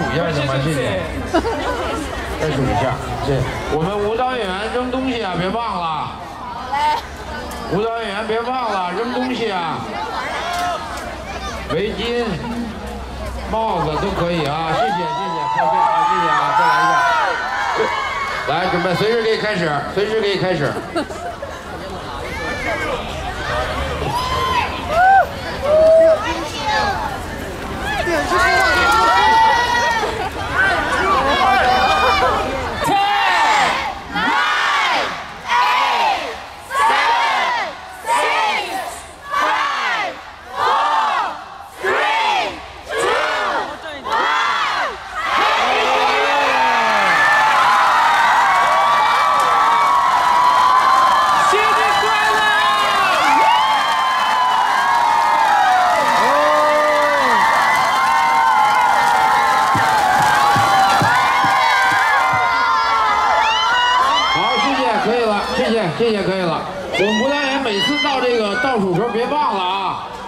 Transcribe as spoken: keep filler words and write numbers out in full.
一下行吗？谢谢。再数一下，谢谢。我们舞蹈演员扔东西啊，别忘了。好嘞。舞蹈演员别忘了扔东西啊。围巾、帽子都可以啊，谢谢谢谢，靠背啊，谢谢啊，再来一个。来，准备，随时可以开始，随时可以开始。 谢谢，可以了。我们舞蹈演员每次到这个倒数时候，别忘了啊，